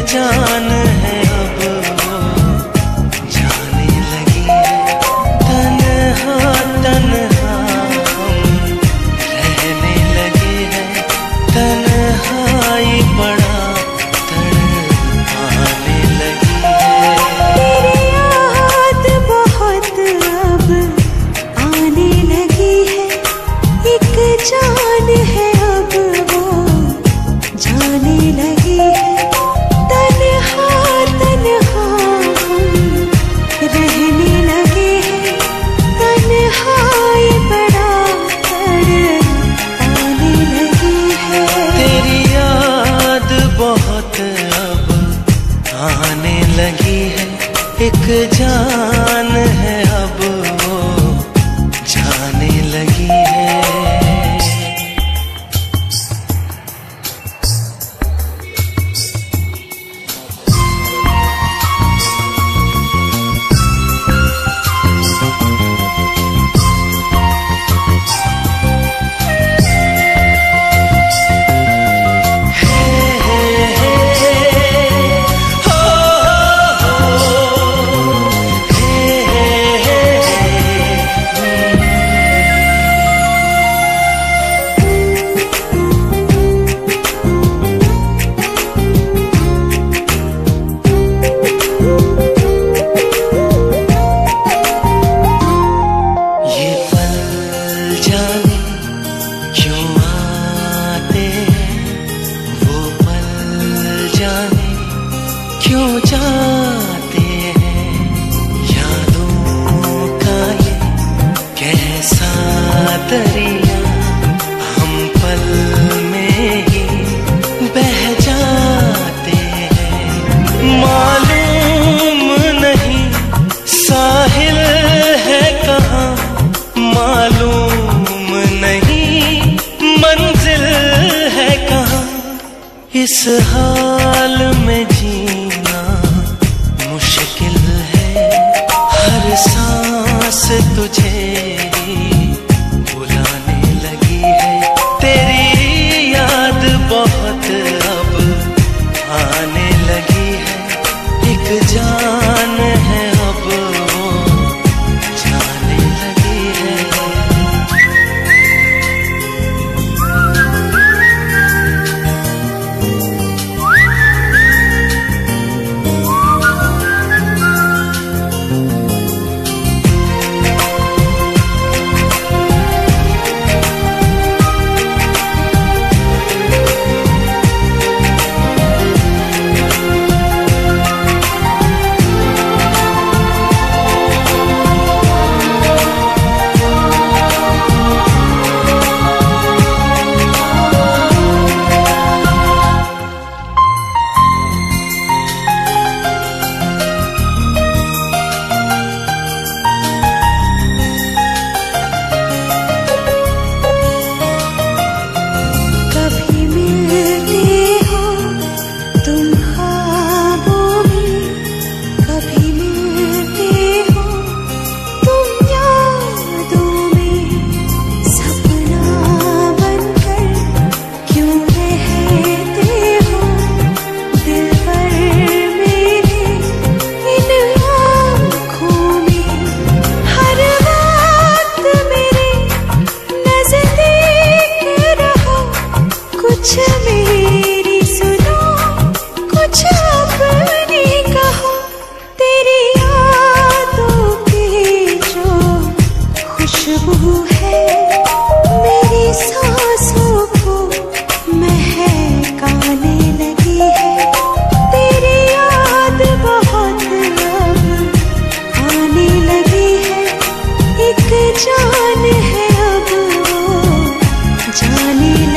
जान है अब वो जाने लगी है। तन्हा तन्हा हम रहने लगे हैं, तन्हाई बड़ा तड़पाने लगी है। तेरी याद बहुत अब आने लगी है, एक जान है अब वो जाने लगी है। तन्हा तन्हा हम रहने लगे हैं, तन्हाई बड़ा तड़पाने लगी है। तेरी याद बहुत अब आने लगी है, एक जान है अब वो जाने लगी है। क्यों जाते हैं, यादों का ये कैसा दरिया हम पल में ही बह जाते हैं। मालूम नहीं साहिल है कहाँ, मालूम नहीं मंजिल है कहाँ। इस हाल में जीना मुश्किल है, हर सांस तुझे ही बुलाने लगी है। तेरी याद बहुत अब आने लगी है, एक जान है अब वो जाने लगी है। कुछ मेरी सुनो, कुछ अपनी कहो। तेरी यादों की जो खुशबू है मेरी सांसों को महकाने लगी है। तेरी याद बहुत अब आने लगी है, एक जान है अब वो जाने